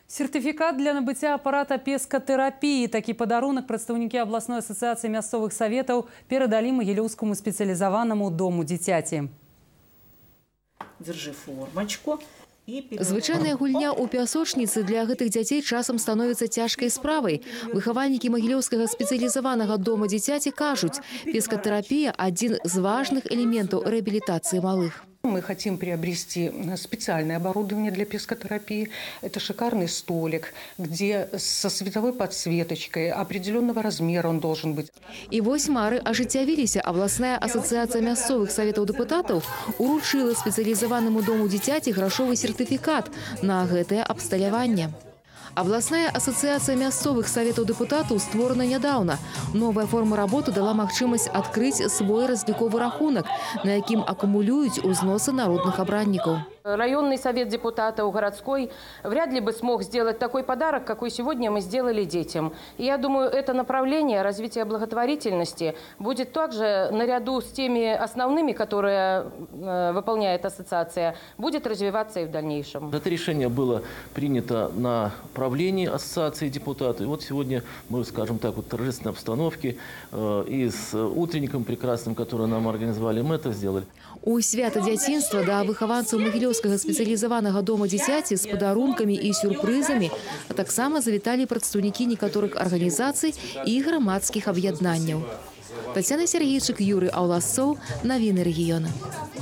Сертификат для набыцця апарата пескатэрапіі. Такі падарунак прадстаўнікі абласной асацыяцыі мясцовых саветаў перадалі Магілёўскаму спецыялізаванаму дому дзіцяці. Держи формочку. Звычайная гульня ў пясочніцы для гэтых дзяцей часам становіцца цяжкай справай. Выхавальнікі Магілёўскага спецыялізаванага дома дзіцяці кажуць, пескатэрапія – адзін з важных элементаў рэабілітацыі малых. Мы хотим приобрести специальное оборудование для пескотерапии. Это шикарный столик, где со световой подсветочкой определенного размера он должен быть. И вось мары ажыццявіліся. Абласная асацыяцыя мясцовых саветаў дэпутатаў уручыла спецыялізаванаму дому дзіцяці грашовы сертыфікат на гэтае абсталяванне. Абласная асацыяцыя мясцовых саветаў дэпутатаў створана нядаўна. Новая форма работы дала магчымасць адкрыць свой разліковы рахунак, на якім акумулююць узносы народных абраннікаў. Районный совет депутатов городской вряд ли бы смог сделать такой подарок, какой сегодня мы сделали детям. И я думаю, это направление развития благотворительности будет также наряду с теми основными, которые выполняет ассоциация, будет развиваться и в дальнейшем. Это решение было принято на правлении ассоциации депутатов. И вот сегодня мы, скажем так, в торжественной обстановке и с утренником прекрасным, который нам организовали, мы это сделали. У свята дзяцінства да выхаванцаў Магілёўскага спецыялізаванага дома дзіцяці з падарункамі і сюрпрызамі, а таксама завіталі прадстаўнікі некаторых арганізацый і грамадскіх аб'яднанняў. Тацяна Сергейчык, Юрый Ауласцоў, навіны рэгіёна.